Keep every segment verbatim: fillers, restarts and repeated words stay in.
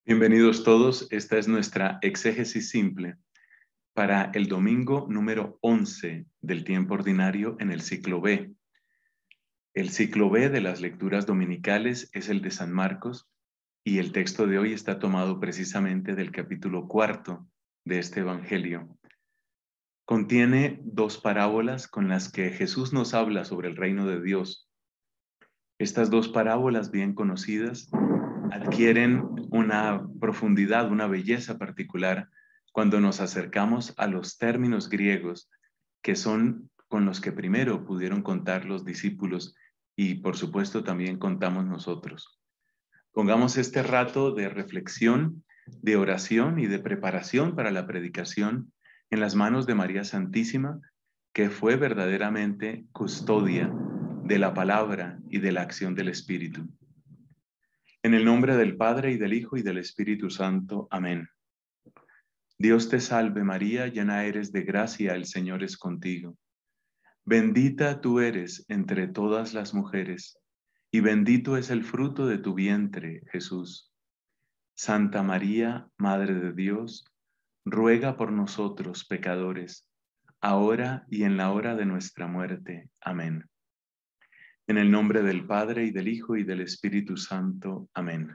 Bienvenidos todos, esta es nuestra exégesis simple para el domingo número once del tiempo ordinario en el ciclo B. El ciclo B de las lecturas dominicales es el de San Marcos y el texto de hoy está tomado precisamente del capítulo cuarto de este evangelio. Contiene dos parábolas con las que Jesús nos habla sobre el reino de Dios. Estas dos parábolas bien conocidas adquieren una profundidad, una belleza particular cuando nos acercamos a los términos griegos que son con los que primero pudieron contar los discípulos y por supuesto también contamos nosotros. Pongamos este rato de reflexión, de oración y de preparación para la predicación en las manos de María Santísima, que fue verdaderamente custodia de la palabra y de la acción del Espíritu. En el nombre del Padre, y del Hijo, y del Espíritu Santo. Amén. Dios te salve María, llena eres de gracia, el Señor es contigo. Bendita tú eres entre todas las mujeres, y bendito es el fruto de tu vientre, Jesús. Santa María, Madre de Dios, ruega por nosotros pecadores, ahora y en la hora de nuestra muerte. Amén. En el nombre del Padre, y del Hijo, y del Espíritu Santo. Amén.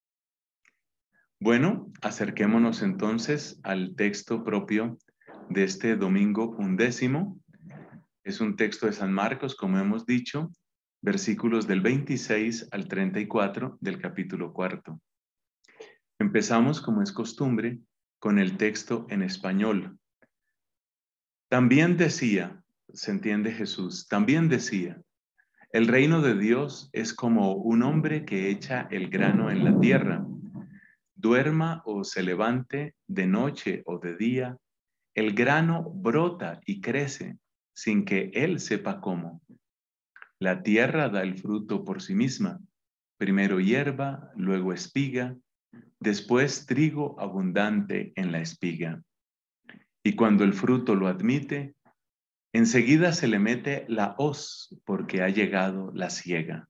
Bueno, acerquémonos entonces al texto propio de este domingo undécimo. Es un texto de San Marcos, como hemos dicho, versículos del veintiséis al treinta y cuatro del capítulo cuarto. Empezamos, como es costumbre, con el texto en español. También decía, se entiende Jesús, también decía, el reino de Dios es como un hombre que echa el grano en la tierra. Duerma o se levante, de noche o de día, el grano brota y crece sin que él sepa cómo. La tierra da el fruto por sí misma, primero hierba, luego espiga, después trigo abundante en la espiga. Y cuando el fruto lo admite, enseguida se le mete la hoz porque ha llegado la siega.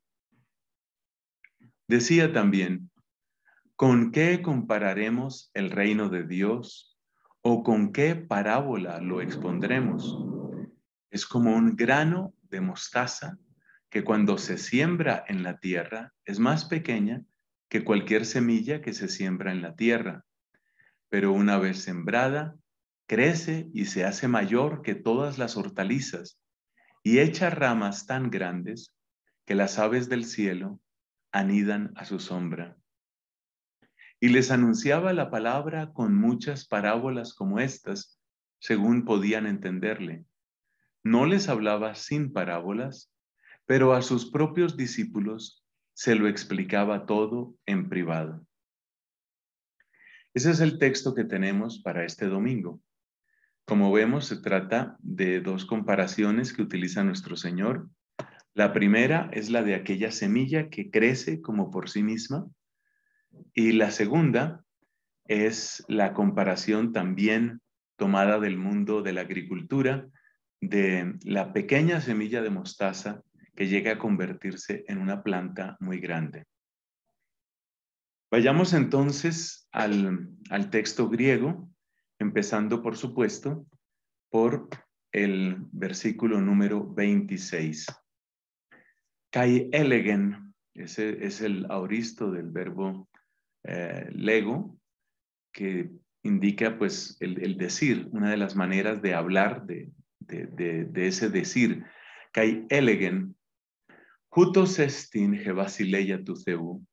Decía también, ¿con qué compararemos el reino de Dios? ¿O con qué parábola lo expondremos? Es como un grano de mostaza que cuando se siembra en la tierra es más pequeña que cualquier semilla que se siembra en la tierra. Pero una vez sembrada, crece y se hace mayor que todas las hortalizas y echa ramas tan grandes que las aves del cielo anidan a su sombra. Y les anunciaba la palabra con muchas parábolas como estas, según podían entenderle. No les hablaba sin parábolas, pero a sus propios discípulos se lo explicaba todo en privado. Ese es el texto que tenemos para este domingo. Como vemos, se trata de dos comparaciones que utiliza nuestro Señor. La primera es la de aquella semilla que crece como por sí misma, y la segunda es la comparación también tomada del mundo de la agricultura, de la pequeña semilla de mostaza que llega a convertirse en una planta muy grande. Vayamos entonces al, al texto griego, empezando por supuesto por el versículo número veintiséis. Kai elegen, ese es el aoristo del verbo eh, lego, que indica pues el, el decir, una de las maneras de hablar de, de, de, de ese decir. Kai elegen, hutos estin he basileia tu theu.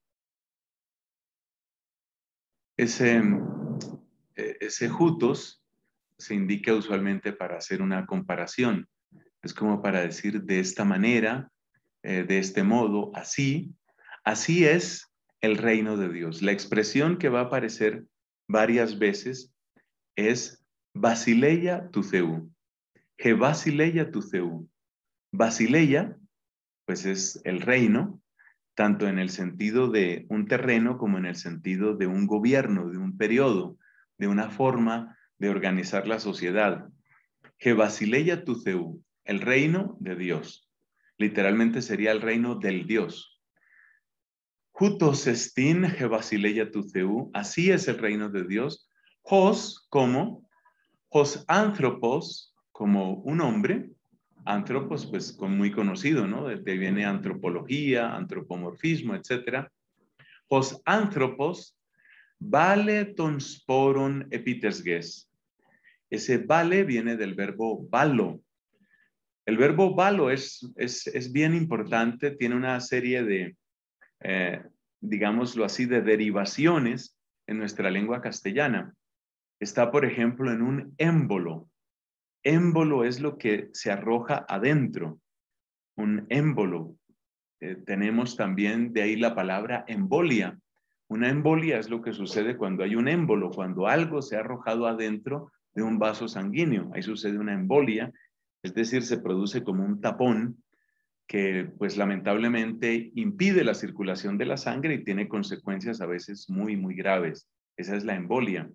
Ese, ese hutos se indica usualmente para hacer una comparación. Es como para decir de esta manera, eh, de este modo, así, así es el reino de Dios. La expresión que va a aparecer varias veces es Basileia tu theu. He Basileia tu theu. Basileia, pues es el reino, tanto en el sentido de un terreno como en el sentido de un gobierno, de un periodo, de una forma de organizar la sociedad. He Basileia tu theu, el reino de Dios. Literalmente sería el reino del Dios. Jutos estin Jebasileia tuceu, así es el reino de Dios. Hos, como, hos anthropos, como un hombre, antropos, pues con muy conocido, ¿no? De ahí viene antropología, antropomorfismo, etcétera. Hos anthropos, vale ton sporon epitesges. Ese vale viene del verbo valo. El verbo valo es, es, es bien importante, tiene una serie de, eh, digámoslo así, de derivaciones en nuestra lengua castellana. Está, por ejemplo, en un émbolo. Émbolo es lo que se arroja adentro, un émbolo. Eh, tenemos también de ahí la palabra embolia. Una embolia es lo que sucede cuando hay un émbolo, cuando algo se ha arrojado adentro de un vaso sanguíneo. Ahí sucede una embolia, es decir, se produce como un tapón que pues lamentablemente impide la circulación de la sangre y tiene consecuencias a veces muy, muy graves. Esa es la embolia.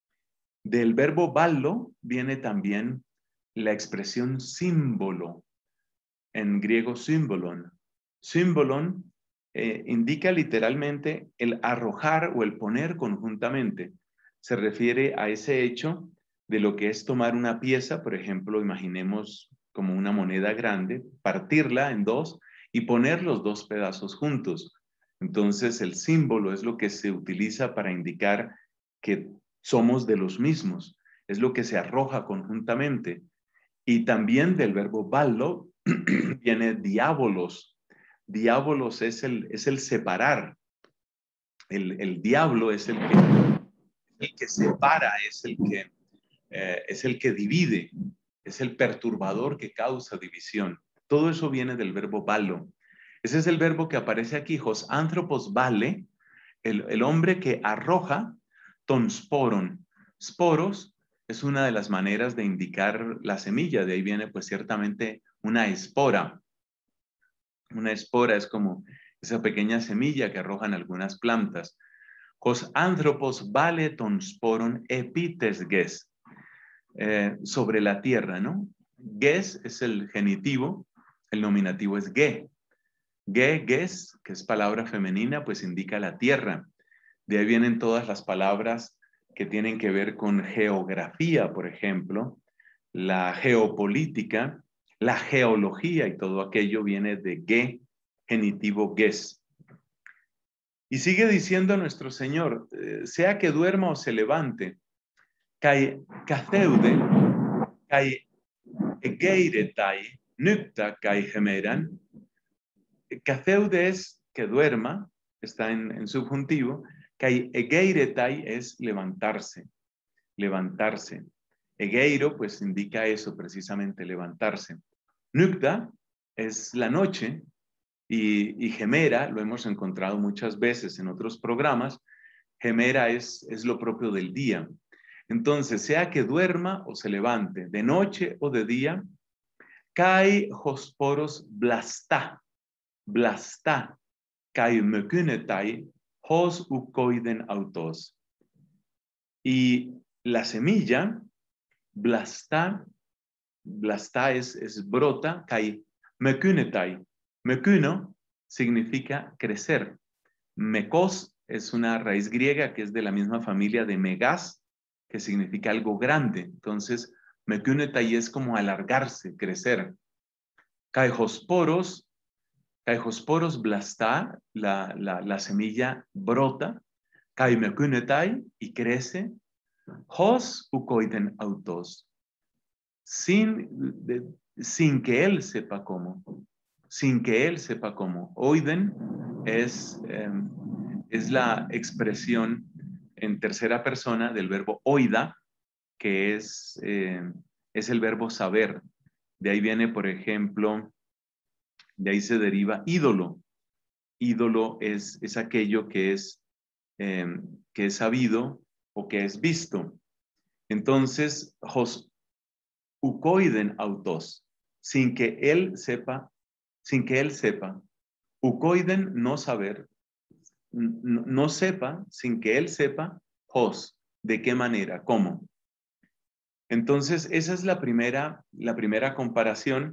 Del verbo ballo viene también la expresión símbolo, en griego símbolon. Símbolon eh, indica literalmente el arrojar o el poner conjuntamente. Se refiere a ese hecho de lo que es tomar una pieza, por ejemplo, imaginemos como una moneda grande, partirla en dos y poner los dos pedazos juntos. Entonces el símbolo es lo que se utiliza para indicar que somos de los mismos, es lo que se arroja conjuntamente. Y también del verbo ballo viene diabolos. Diabolos es el, es el separar. El, el diablo es el que, el que separa, es el que, eh, es el que divide, es el perturbador que causa división. Todo eso viene del verbo ballo. Ese es el verbo que aparece aquí, hos anthropos vale, el, el hombre que arroja, ton sporon. Sporos es una de las maneras de indicar la semilla, de ahí viene pues ciertamente una espora. Una espora es como esa pequeña semilla que arrojan algunas plantas. Hos anthropos vale ton sporon epites ges, eh, sobre la tierra, ¿no? Ges es el genitivo, el nominativo es ge. Ge, ges, que es palabra femenina, pues indica la tierra. De ahí vienen todas las palabras que tienen que ver con geografía, por ejemplo, la geopolítica, la geología y todo aquello viene de ge, genitivo ges. Y sigue diciendo nuestro Señor, eh, sea que duerma o se levante, kai catheude, kai egeiretai, nukta kai gemeran. Catheude es que duerma, está en, en subjuntivo, kai egeiretai es levantarse, levantarse. Egeiro pues indica eso, precisamente levantarse. Nukta es la noche y, y gemera, lo hemos encontrado muchas veces en otros programas, gemera es, es lo propio del día. Entonces, sea que duerma o se levante, de noche o de día, kai hosporos blasta, blasta, kai mökynetai, hos ukoiden autos. Y la semilla, blasta, blasta es, es brota, kai mökynetai. Mökyno significa crecer. Mekos es una raíz griega que es de la misma familia de megas, que significa algo grande. Entonces, mökynetai es como alargarse, crecer. Kaihosporos, kaihosporos blasta, la, la, la semilla brota. Kai mökynetai y crece. Hos ukoiden autos, sin, de, sin que él sepa cómo, sin que él sepa cómo. Oiden es, eh, es la expresión en tercera persona del verbo oida, que es, eh, es el verbo saber. De ahí viene, por ejemplo, de ahí se deriva ídolo. Ídolo es, es aquello que es, eh, que es sabido o que es visto. Entonces, hos ukoiden autos, sin que él sepa, sin que él sepa, ukoiden no saber, no, no sepa, sin que él sepa, hos, de qué manera, cómo. Entonces, esa es la primera, la primera comparación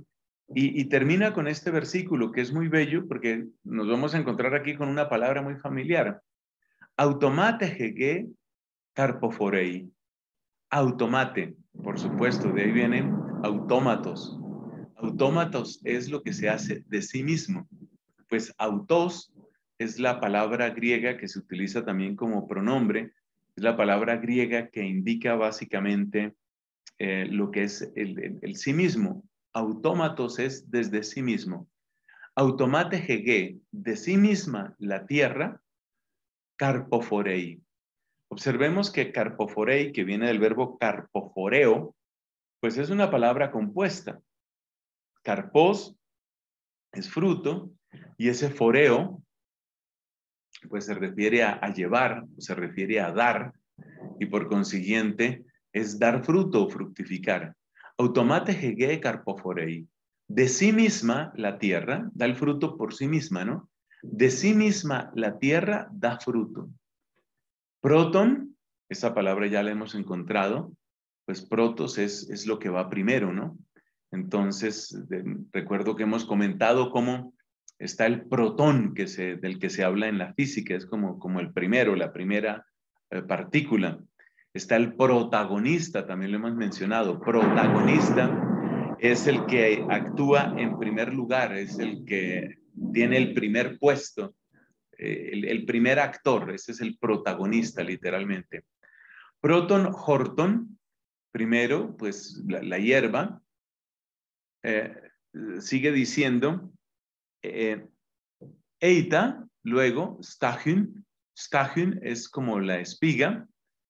Y, y termina con este versículo que es muy bello porque nos vamos a encontrar aquí con una palabra muy familiar. Automate hege carpoforei. Automate, por supuesto, de ahí vienen autómatos. Autómatos es lo que se hace de sí mismo. Pues autos es la palabra griega que se utiliza también como pronombre. Es la palabra griega que indica básicamente eh, lo que es el, el, el sí mismo. Autómatos es desde sí mismo. Automate hege, de sí misma la tierra, carpoforei. Observemos que carpoforei, que viene del verbo carpoforeo, pues es una palabra compuesta. Carpos es fruto y ese foreo pues se refiere a, a llevar, se refiere a dar y por consiguiente es dar fruto o fructificar. Automate hege carpoforei. De sí misma la tierra da el fruto por sí misma, ¿no? De sí misma la tierra da fruto. Proton, esa palabra ya la hemos encontrado, pues protos es, es lo que va primero, ¿no? Entonces, de, recuerdo que hemos comentado cómo está el protón que se, del que se habla en la física, es como, como el primero, la primera eh, partícula. Está el protagonista, también lo hemos mencionado. Protagonista es el que actúa en primer lugar, es el que tiene el primer puesto, eh, el, el primer actor, ese es el protagonista literalmente. Proton Horton, primero, pues la, la hierba, eh, sigue diciendo, eh, Eita, luego, Stachyn, Stachyn es como la espiga,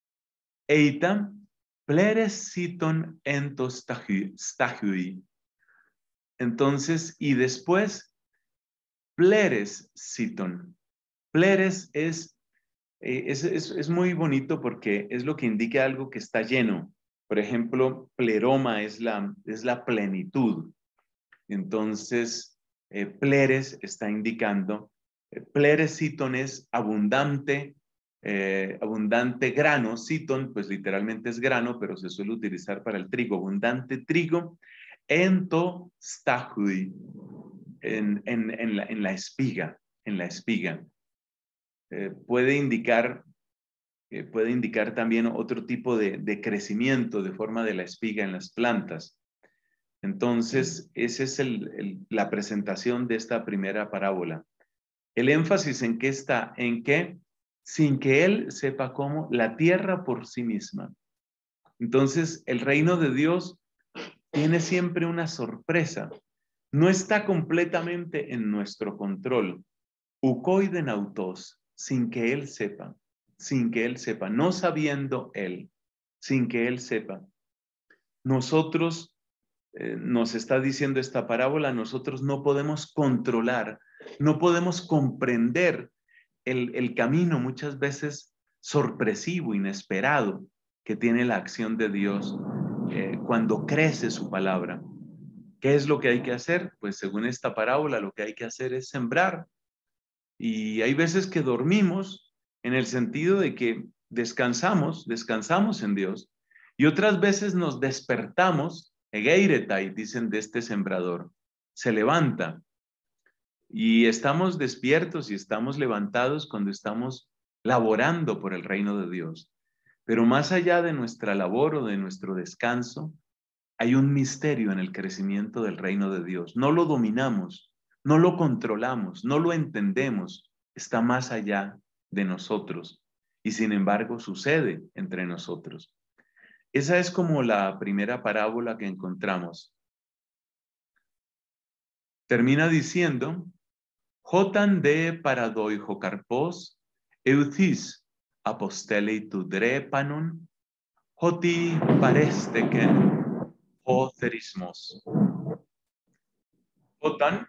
Eita, Pleres Siton Entos Stachui. Entonces, y después, Pleres Siton. Pleres es, eh, es, es, es muy bonito porque es lo que indica algo que está lleno. Por ejemplo, pleroma es la, es la plenitud. Entonces, eh, pleres está indicando, eh, pleres citon es abundante, eh, abundante grano, citon pues literalmente es grano, pero se suele utilizar para el trigo, abundante trigo, ento stachui, en, en, en, la, en la espiga, en la espiga. Eh, puede indicar, eh, puede indicar también otro tipo de, de crecimiento de forma de la espiga en las plantas. Entonces, esa es el, el, la presentación de esta primera parábola. El énfasis en qué está, en que sin que él sepa cómo, la tierra por sí misma. Entonces, el reino de Dios tiene siempre una sorpresa. No está completamente en nuestro control. Ucoiden autos, sin que él sepa, sin que él sepa, no sabiendo él, sin que él sepa. Nosotros Eh, nos está diciendo esta parábola, nosotros no podemos controlar, no podemos comprender el, el camino muchas veces sorpresivo, inesperado, que tiene la acción de Dios eh, cuando crece su palabra. ¿Qué es lo que hay que hacer? Pues según esta parábola, lo que hay que hacer es sembrar. Y hay veces que dormimos en el sentido de que descansamos, descansamos en Dios, y otras veces nos despertamos, egeiretai, dicen de este sembrador, se levanta, y estamos despiertos y estamos levantados cuando estamos laborando por el reino de Dios. Pero más allá de nuestra labor o de nuestro descanso, hay un misterio en el crecimiento del reino de Dios. No lo dominamos, no lo controlamos, no lo entendemos. Está más allá de nosotros y sin embargo sucede entre nosotros. Esa es como la primera parábola que encontramos. Termina diciendo, Jotan de paradoi jocarpos, euthis apostelei tu drepanon, joti paresteken otherismos. Jotan,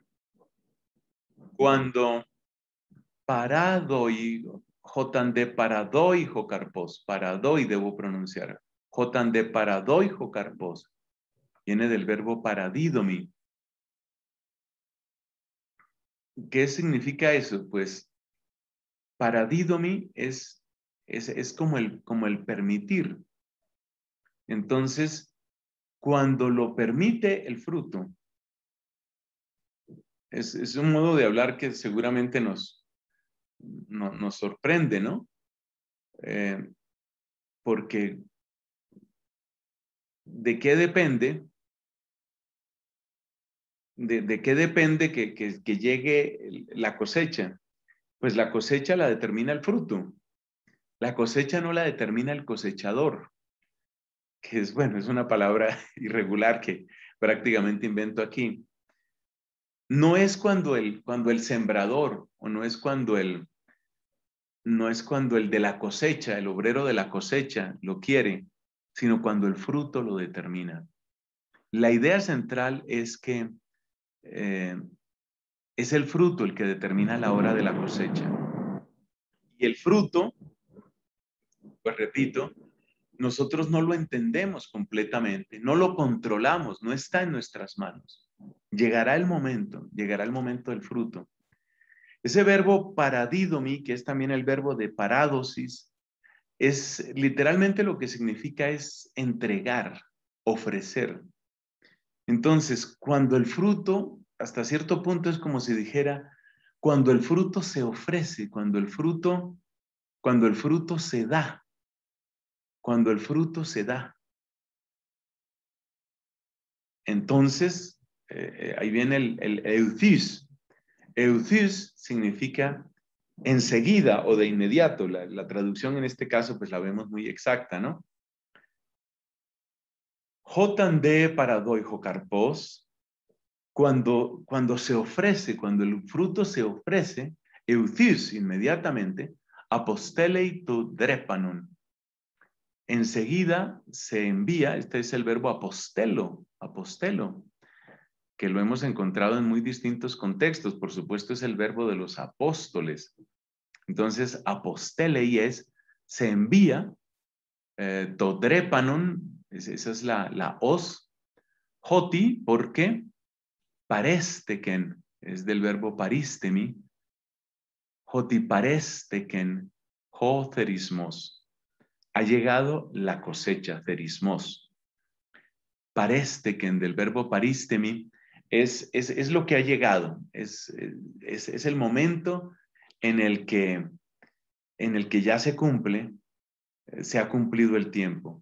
cuando paradoi, jotan de paradoi jocarpos, paradoi debo pronunciar, jotan de paradoi jocarpos, viene del verbo paradidomi. ¿Qué significa eso? Pues paradidomi es, es, es como, el, como el permitir. Entonces, cuando lo permite el fruto, es, es un modo de hablar que seguramente nos, no, nos sorprende, ¿no? Eh, porque ¿de qué depende? ¿De, de qué depende que, que, que llegue la cosecha? Pues la cosecha la determina el fruto. La cosecha no la determina el cosechador, que es, bueno, es una palabra irregular que prácticamente invento aquí. No es cuando el, cuando el sembrador, o no es cuando el, no es cuando el de la cosecha, el obrero de la cosecha lo quiere, sino cuando el fruto lo determina. La idea central es que eh, es el fruto el que determina la hora de la cosecha. Y el fruto, pues repito, nosotros no lo entendemos completamente, no lo controlamos, no está en nuestras manos. Llegará el momento, llegará el momento del fruto. Ese verbo paradidomi, que es también el verbo de paradosis, es literalmente lo que significa es entregar, ofrecer. Entonces, cuando el fruto, hasta cierto punto es como si dijera, cuando el fruto se ofrece, cuando el fruto, cuando el fruto se da, cuando el fruto se da. Entonces, eh, ahí viene el, el euthys. Euthys significa enseguida o de inmediato. La, la traducción en este caso, pues la vemos muy exacta, ¿no? Jotande paradoijo carpos, cuando, cuando se ofrece, cuando el fruto se ofrece, euthys inmediatamente, apostelei tu drepanon. Enseguida se envía, este es el verbo apostelo, apostelo, que lo hemos encontrado en muy distintos contextos. Por supuesto, es el verbo de los apóstoles. Entonces, apostelei es, se envía, eh, todrepanon, esa es la, la os, joti, porque paresteken, es del verbo paristemi, joti paresteken, jo cerismos. Ha llegado la cosecha, cerismos. Paresteken, del verbo paristemi, es, es, es lo que ha llegado, es, es, es el momento en el que, en el que ya se cumple, se ha cumplido el tiempo.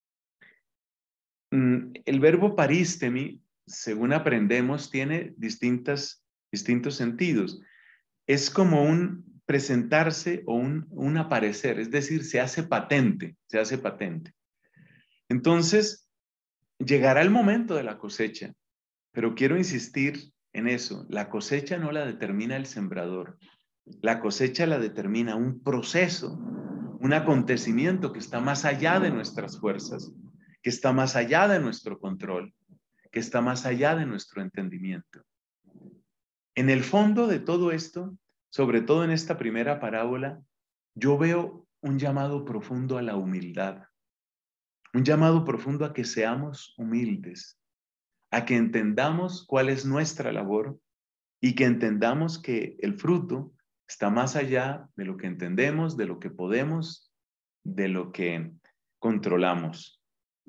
El verbo paristemi, según aprendemos, tiene distintas, distintos sentidos. Es como un presentarse o un, un aparecer, es decir, se hace patente, se hace patente. Entonces, llegará el momento de la cosecha, pero quiero insistir en eso, la cosecha no la determina el sembrador, la cosecha la determina un proceso, un acontecimiento que está más allá de nuestras fuerzas, que está más allá de nuestro control, que está más allá de nuestro entendimiento. En el fondo de todo esto, sobre todo en esta primera parábola, yo veo un llamado profundo a la humildad, un llamado profundo a que seamos humildes, a que entendamos cuál es nuestra labor y que entendamos que el fruto está más allá de lo que entendemos, de lo que podemos, de lo que controlamos.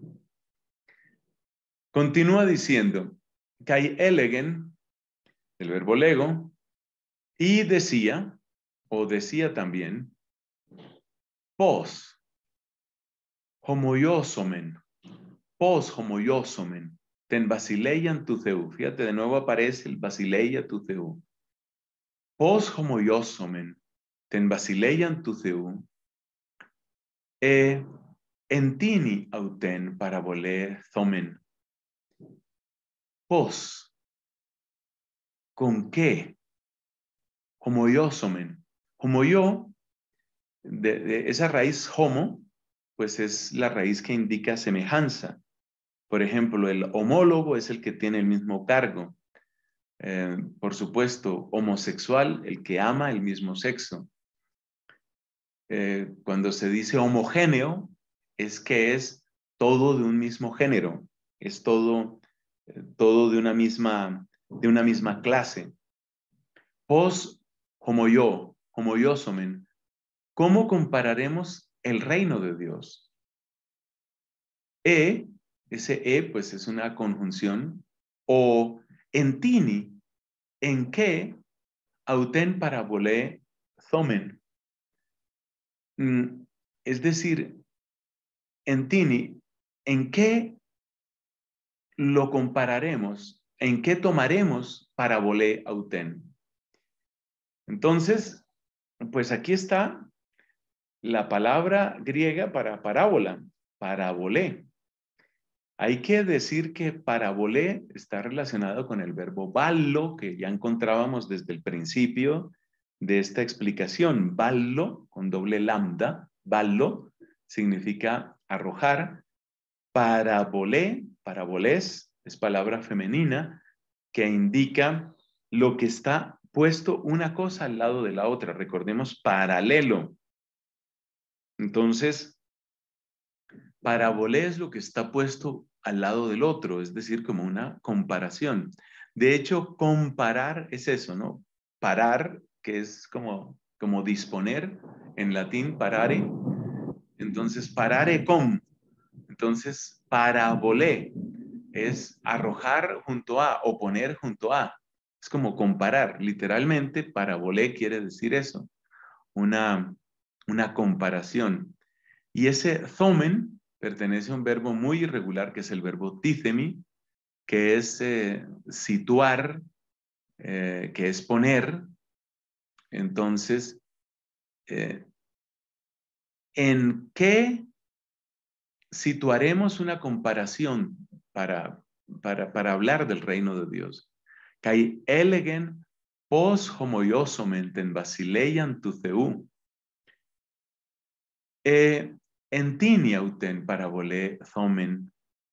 Continúa diciendo, kai elegen, el verbo lego, y decía, o decía también, pos, homoiosomen, pos homoiosomen, ten basileian tu theu. Fíjate, de nuevo aparece el basileia tu theu. Pos homoiosomen, ten basileian tu theu, e entini auten parabole thomen. Pos, ¿con qué? Homoiosomen. Homoio, de, de esa raíz homo, pues es la raíz que indica semejanza. Por ejemplo, el homólogo es el que tiene el mismo cargo. Eh, por supuesto, homosexual, el que ama el mismo sexo. Eh, cuando se dice homogéneo, es que es todo de un mismo género, es todo, eh, todo de una misma, de una misma clase. Pos homoyo, homoyosomen. ¿Cómo compararemos el reino de Dios? E, ese E, pues es una conjunción, o entini, ¿En qué auten parabolé thomen? Mm, es decir, en Tini, ¿en qué lo compararemos? ¿En qué tomaremos parabolé auten? Entonces, pues aquí está la palabra griega para parábola, parabolé. Hay que decir que parabolé está relacionado con el verbo ballo, que ya encontrábamos desde el principio de esta explicación. Ballo, con doble lambda, ballo, significa arrojar. Parabolé, parabolés, es palabra femenina que indica lo que está puesto una cosa al lado de la otra. Recordemos, paralelo. Entonces, parabolé es lo que está puesto al lado del otro, es decir, como una comparación. De hecho, comparar es eso, ¿no? Parar, que es como, como disponer, en latín parare. Entonces, parare com. Entonces, parabolé es arrojar junto a o poner junto a. Es como comparar. Literalmente, parabolé quiere decir eso, una, una comparación. Y ese thomen pertenece a un verbo muy irregular que es el verbo títhemi, que es eh, situar, eh, que es poner. Entonces, eh, ¿en qué situaremos una comparación para, para, para hablar del reino de Dios? Kai elegen pos homoiosomen ten basileian tu theu. Eh, en tiniauten parabolé thomen.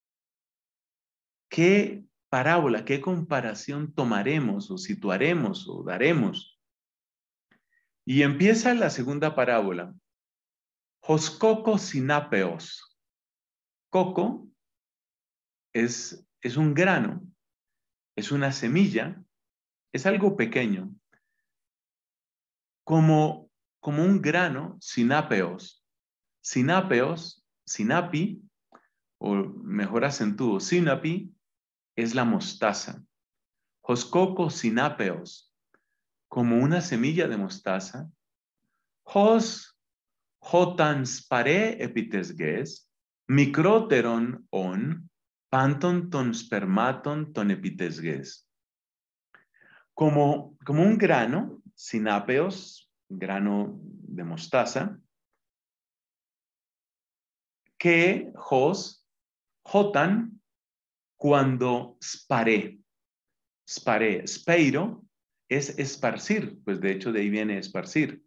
¿Qué parábola, qué comparación tomaremos o situaremos o daremos? Y empieza la segunda parábola. Hoscoco sinapeos. Coco es, es un grano, es una semilla, es algo pequeño. Como, como un grano, sinápeos. Sinápeos, sinapi, o mejor acentúo, sinapi, es la mostaza. Hoscoco sinápeos, como una semilla de mostaza. Hos hotan spare epitesges, microteron on, panton ton spermaton ton epitesges. Como, como un grano, sinápeos, grano de mostaza, que hos, jotan, cuando spare. Spare, speiro, es esparcir, pues de hecho de ahí viene esparcir.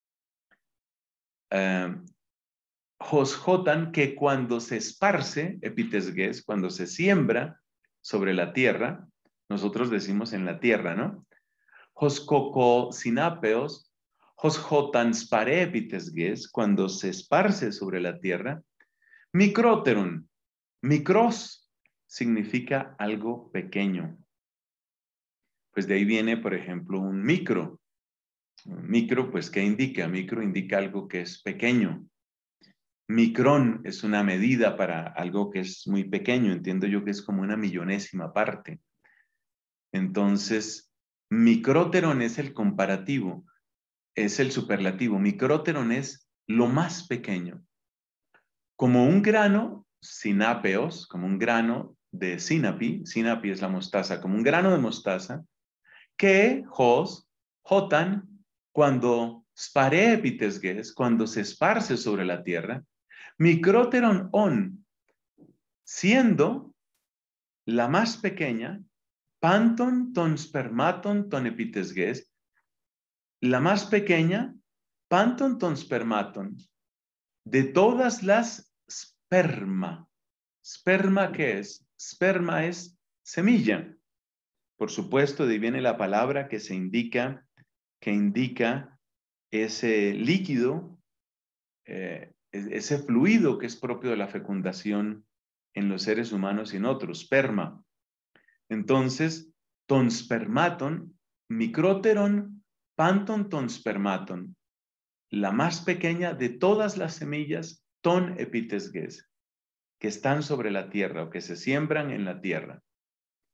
Uh, hos jotan, que cuando se esparce, epitesges, cuando se siembra sobre la tierra, nosotros decimos en la tierra, ¿no? Hos coco sinápeos, hos jotan spare epitesges, cuando se esparce sobre la tierra. Microteron, micros significa algo pequeño. Pues de ahí viene, por ejemplo, un micro. Un micro, pues, ¿qué indica? Micro indica algo que es pequeño. Micrón es una medida para algo que es muy pequeño. Entiendo yo que es como una millonésima parte. Entonces, micróteron es el comparativo, es el superlativo. Micróteron es lo más pequeño. Como un grano, sinápeos, como un grano de sinapi, sinapi es la mostaza, como un grano de mostaza, que hos, jotan, cuando spare epitesges, cuando se esparce sobre la tierra, microteron on, siendo la más pequeña, panton ton spermaton ton epitesges, la más pequeña, panton ton spermaton, de todas las sperma. ¿Sperma qué es? Sperma es semilla. Por supuesto, de ahí viene la palabra que se indica, que indica ese líquido, eh, ese fluido que es propio de la fecundación en los seres humanos y en otros, sperma. Entonces, tonspermaton, micróteron, panton tonspermaton, la más pequeña de todas las semillas, ton epitesges, que están sobre la tierra o que se siembran en la tierra.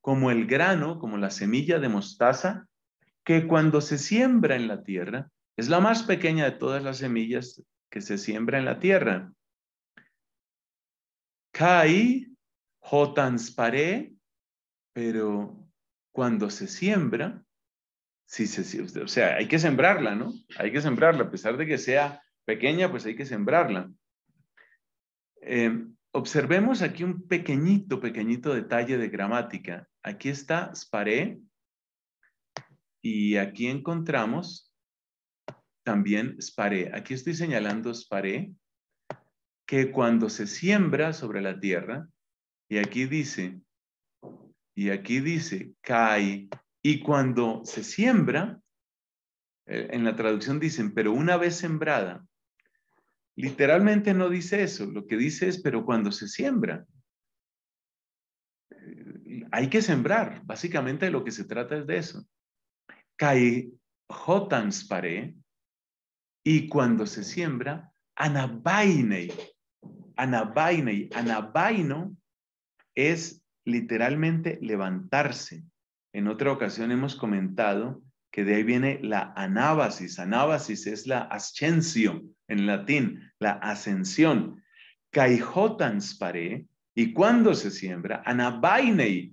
como el grano, como la semilla de mostaza, que cuando se siembra en la tierra, es la más pequeña de todas las semillas que se siembra en la tierra. Kai, hotanspare, pero cuando se siembra, sí se, o sea, hay que sembrarla, ¿no? Hay que sembrarla, a pesar de que sea pequeña, pues hay que sembrarla. Eh, observemos aquí un pequeñito, pequeñito detalle de gramática. Aquí está spare y aquí encontramos también spare. Aquí estoy señalando spare, que cuando se siembra sobre la tierra, y aquí dice, y aquí dice, cae, y cuando se siembra, eh, en la traducción dicen, pero una vez sembrada. Literalmente no dice eso, lo que dice es, pero cuando se siembra. Eh, hay que sembrar, básicamente de lo que se trata es de eso. Cae hotanspare, y cuando se siembra, anabainei. Anabainei, anabaino es literalmente levantarse. En otra ocasión hemos comentado que de ahí viene la anábasis. Anábasis es la ascensio en latín, la ascensión. Caijotans y cuando se siembra, anabainei,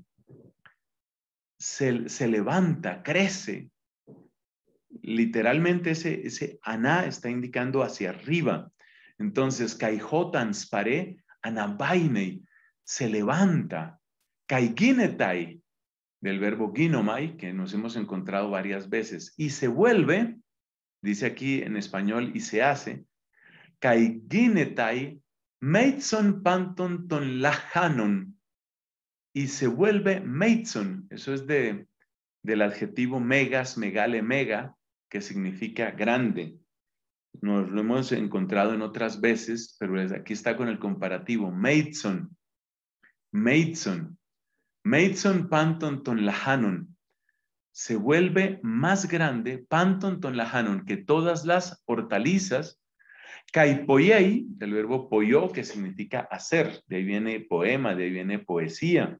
se, se levanta, crece. Literalmente ese, ese aná está indicando hacia arriba. Entonces, caijotans anabainei, se levanta. Kaiginetai, del verbo ginomai, que nos hemos encontrado varias veces, y se vuelve, dice aquí en español, y se hace, kaiginetai meitson panton ton lahanon, y se vuelve meitson, eso es de, del adjetivo megas, megale, mega, que significa grande. Nos lo hemos encontrado en otras veces, pero aquí está con el comparativo, meitson, meitson, meitson panton ton lahanon, se vuelve más grande, panton ton lahanon, que todas las hortalizas. Kaipoyei, del verbo poyo, que significa hacer, de ahí viene poema, de ahí viene poesía.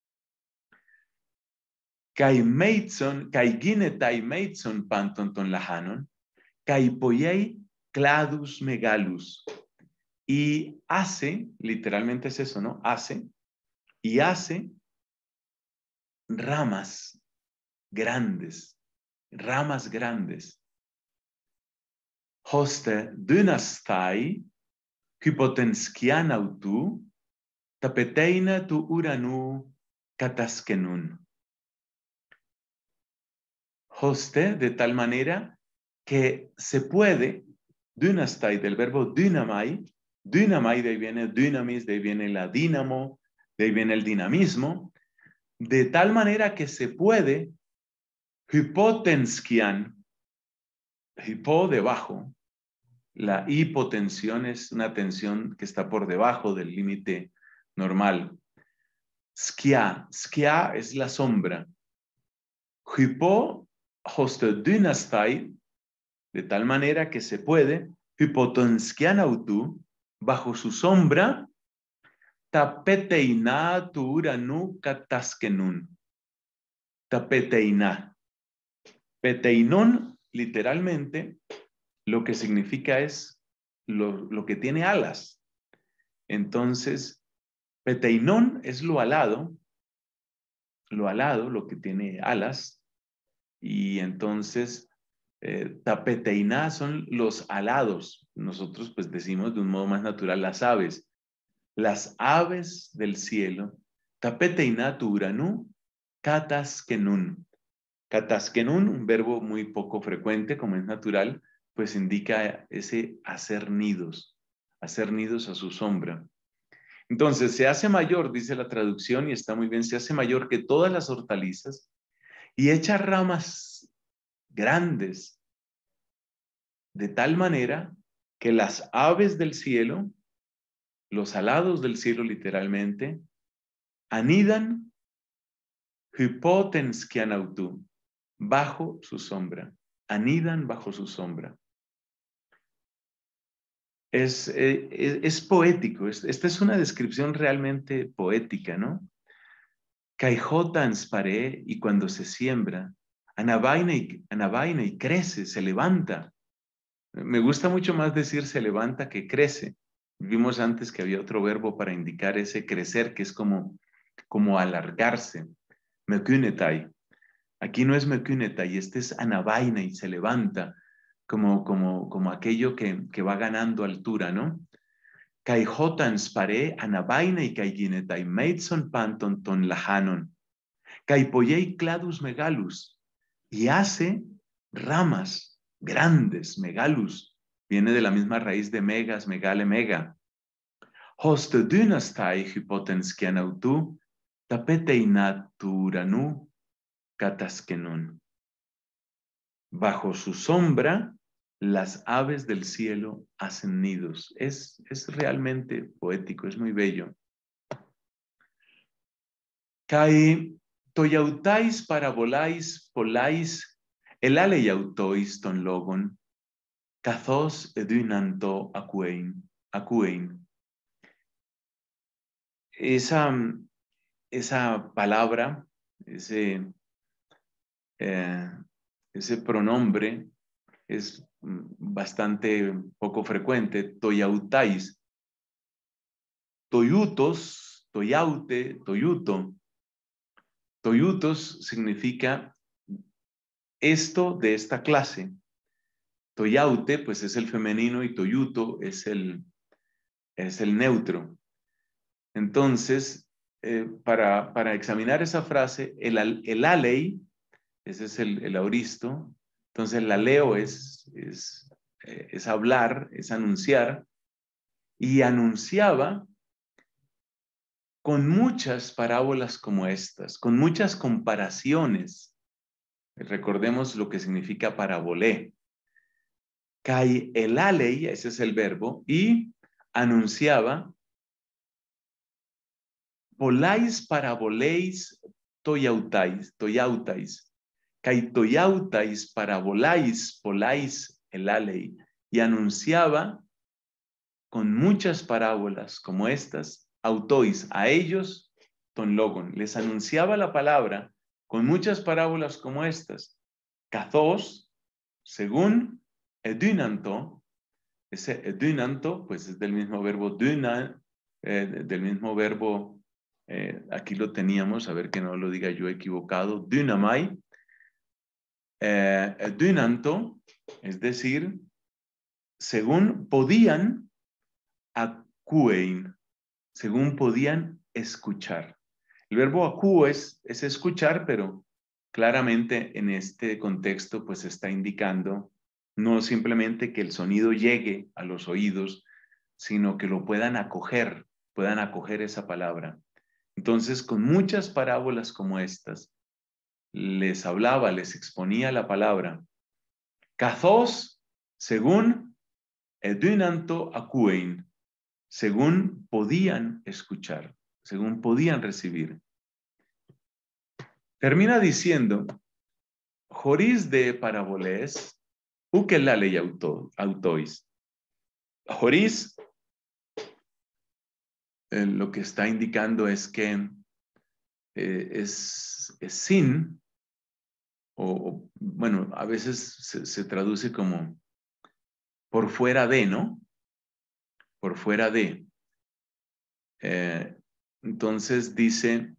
Kai meitson, kai ginetai meitson panton ton lahanon, kaipoyei cladus megalus. Y hace, literalmente es eso, ¿no? Hace, y hace ramas grandes, ramas grandes. Hoste dynastai, hypotenskianautu, tapeteina tu uranu kataskenun. Hoste, de tal manera que se puede, dynastai, del verbo dynamai, dynamai, de ahí viene dynamis, de ahí viene la dínamo, de ahí viene el dinamismo, de tal manera que se puede, hypotenskian, hipo debajo, la hipotensión es una tensión que está por debajo del límite normal. Skia, skia es la sombra. Hypo hostodynastai, de tal manera que se puede, hypotonskianautu, bajo su sombra, tapeteina tu uranu kataskenun. Tapeteina. Peteinon, literalmente, lo que significa es lo, lo que tiene alas. Entonces, peteinón es lo alado, lo alado, lo que tiene alas, y entonces eh, tapeteiná son los alados. Nosotros pues decimos de un modo más natural las aves. Las aves del cielo, tapeteiná tu uranú, kataskenun. Kataskenun, un verbo muy poco frecuente, como es natural, pues indica ese hacer nidos, hacer nidos a su sombra. Entonces, se hace mayor, dice la traducción, y está muy bien, se hace mayor que todas las hortalizas y echa ramas grandes, de tal manera que las aves del cielo, los alados del cielo literalmente, anidan hypotenskianautu, bajo su sombra, anidan bajo su sombra. Es, eh, es, es poético, es, esta es una descripción realmente poética, ¿no? Caijotans paré, y cuando se siembra, anabaina y, anabaina y crece, se levanta. Me gusta mucho más decir se levanta que crece. Vimos antes que había otro verbo para indicar ese crecer, que es como, como alargarse. Mekunetai. Aquí no es mekunetai, este es anabaina y se levanta, como, como, como aquello que, que va ganando altura, ¿no? Caijotans paré, anabaina y caiginetai, meidson panton ton lahanon. Caipoyei cladus megalus, y hace ramas grandes, megalus, viene de la misma raíz de megas, megale, mega. Hoste dynastai hypotenskianautu, tapetei naturanu kataskenun. Bajo su sombra, las aves del cielo hacen nidos. Es, es realmente poético, es muy bello. Kai toyautais parabolais polais, el aleiautois ton logon, cathos edunanto acuein, acuein. Esa, esa palabra, ese, eh, ese pronombre es bastante poco frecuente, toyautais, toyutos, toyaute, toyuto. Toyutos significa esto de esta clase. Toyaute, pues es el femenino y toyuto es el, es el neutro. Entonces, eh, para, para examinar esa frase, el, el alei, ese es el, el auristo, entonces el aleo es, es, eh, es hablar, es anunciar, y anunciaba con muchas parábolas como estas, con muchas comparaciones. Recordemos lo que significa parabolé. Kai el alei, ese es el verbo, y anunciaba, polais paraboleis toyautais, toyautais, kai toyautais parabolais, polais el alei, y anunciaba con muchas parábolas como estas, autois, a ellos, ton logon, les anunciaba la palabra con muchas parábolas como estas, cathos, según edunanto, ese edunanto, pues es del mismo verbo duna, eh, del mismo verbo, eh, aquí lo teníamos, a ver que no lo diga yo equivocado, dunamai, eh, edunanto, es decir, según podían, acuein, según podían escuchar. El verbo acu es, es escuchar, pero claramente en este contexto pues está indicando no simplemente que el sonido llegue a los oídos, sino que lo puedan acoger, puedan acoger esa palabra. Entonces, con muchas parábolas como estas, les hablaba, les exponía la palabra. Cathos, según edunanto acuein, según podían escuchar, según podían recibir. Termina diciendo, Joris de parabolés, ukelale y auto, autois. Joris, eh, lo que está indicando es que eh, es, es sin, o, o, bueno, a veces se, se traduce como por fuera de, ¿no? Por fuera de. Eh, entonces dice,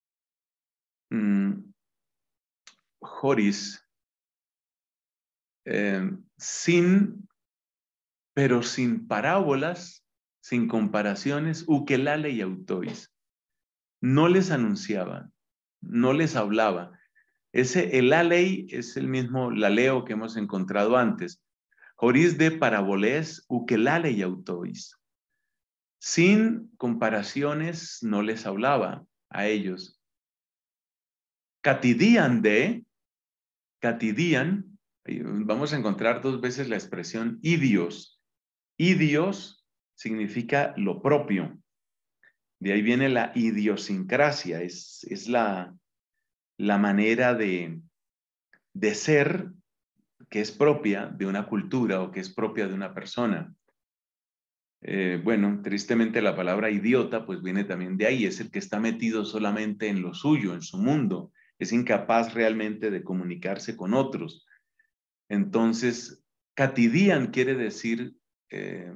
mmm, Joris, eh, sin, pero sin parábolas, sin comparaciones, ukelale y autois. No les anunciaba, no les hablaba. Ese, el alei es el mismo laleo que hemos encontrado antes. Joris de parabolés, ukelale y autois. Sin comparaciones no les hablaba a ellos. Catidían de, catidían, vamos a encontrar dos veces la expresión idios. Idios significa lo propio. De ahí viene la idiosincrasia, es, es la, la manera de, de ser que es propia de una cultura o que es propia de una persona. Eh, bueno, tristemente la palabra idiota pues viene también de ahí, es el que está metido solamente en lo suyo, en su mundo, es incapaz realmente de comunicarse con otros. Entonces, Katidian quiere decir eh,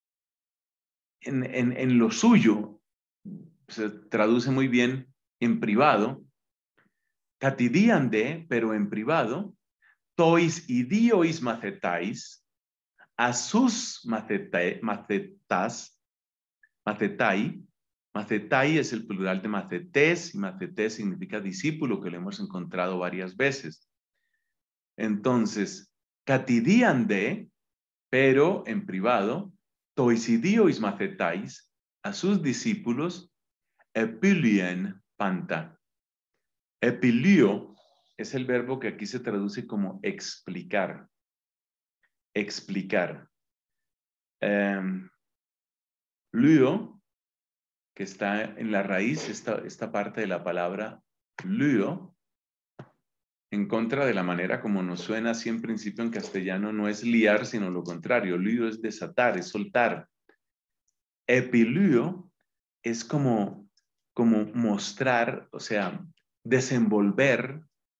en, en, en lo suyo, se traduce muy bien en privado, Katidian de, pero en privado, tois idiois macetais, asus macetai, macetas, macetai, macetai es el plural de macetes, y macetes significa discípulo, que lo hemos encontrado varias veces. Entonces, Katidian de, pero en privado, toisidiois macetais, a sus discípulos, epilien panta. Epilio es el verbo que aquí se traduce como explicar. Explicar. Um, Luo, que está en la raíz, esta, esta parte de la palabra luo, en contra de la manera como nos suena así en principio en castellano, no es liar, sino lo contrario. Luo es desatar, es soltar. Epilio es como, como mostrar, o sea, desenvolver,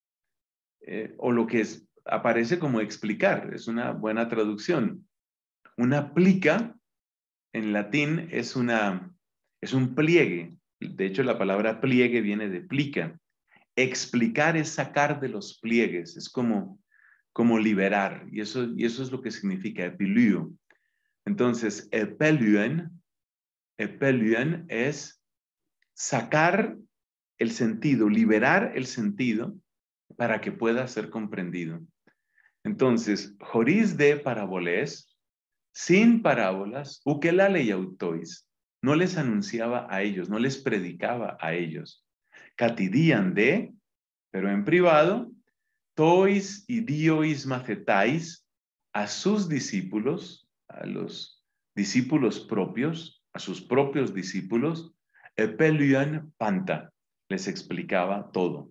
eh, o lo que es, aparece como explicar, es una buena traducción. Una plica, en latín, es, una, es un pliegue. De hecho, la palabra pliegue viene de plica. Explicar es sacar de los pliegues, es como, como liberar, y eso, y eso es lo que significa epilio. Entonces, epeluen, epeluen es sacar el sentido, liberar el sentido para que pueda ser comprendido. Entonces, joris de paraboles, sin parábolas, ukelale y autois, no les anunciaba a ellos, no les predicaba a ellos. Catidían de, pero en privado, tois y diois macetais, a sus discípulos, a los discípulos propios, a sus propios discípulos, epelian panta, les explicaba todo.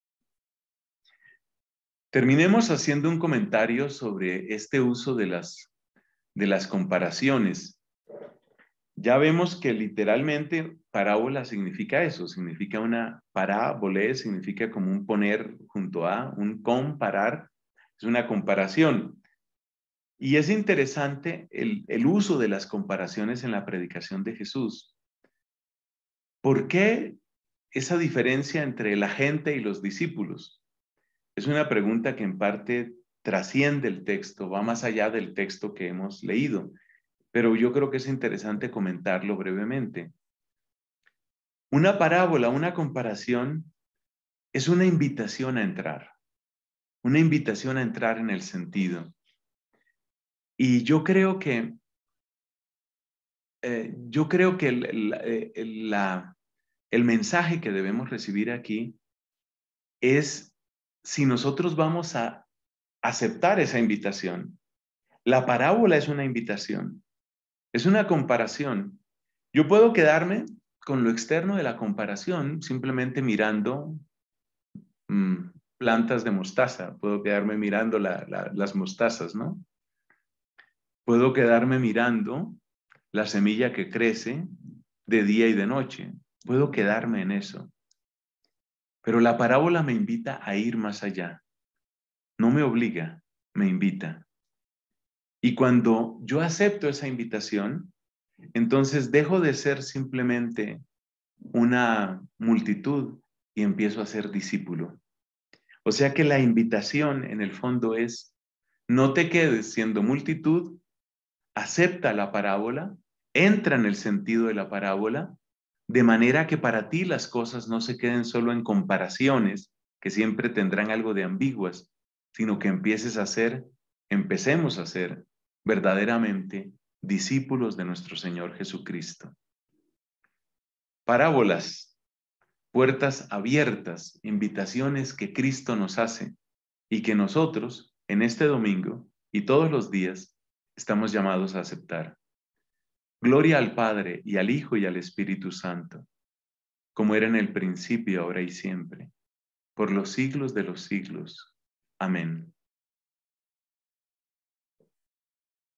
Terminemos haciendo un comentario sobre este uso de las, de las comparaciones. Ya vemos que literalmente parábola significa eso, significa una parábole, significa como un poner junto a, un comparar, es una comparación. Y es interesante el, el uso de las comparaciones en la predicación de Jesús. ¿Por qué esa diferencia entre la gente y los discípulos? Es una pregunta que en parte trasciende el texto, va más allá del texto que hemos leído, pero yo creo que es interesante comentarlo brevemente. Una parábola, una comparación, es una invitación a entrar, una invitación a entrar en el sentido. Y yo creo que, eh, yo creo que el, el, el, la, el mensaje que debemos recibir aquí es si nosotros vamos a aceptar esa invitación. La parábola es una invitación, es una comparación. Yo puedo quedarme con lo externo de la comparación simplemente mirando mmm, plantas de mostaza, puedo quedarme mirando la, la, las mostazas, ¿no? Puedo quedarme mirando la semilla que crece de día y de noche, puedo quedarme en eso. Pero la parábola me invita a ir más allá, no me obliga, me invita. Y cuando yo acepto esa invitación, entonces dejo de ser simplemente una multitud y empiezo a ser discípulo. O sea que la invitación en el fondo es, no te quedes siendo multitud, acepta la parábola, entra en el sentido de la parábola, de manera que para ti las cosas no se queden solo en comparaciones, que siempre tendrán algo de ambiguas, sino que empieces a ser, empecemos a ser verdaderamente discípulos de nuestro Señor Jesucristo. Parábolas, puertas abiertas, invitaciones que Cristo nos hace y que nosotros, en este domingo y todos los días, estamos llamados a aceptar. Gloria al Padre, y al Hijo, y al Espíritu Santo, como era en el principio, ahora y siempre, por los siglos de los siglos. Amén.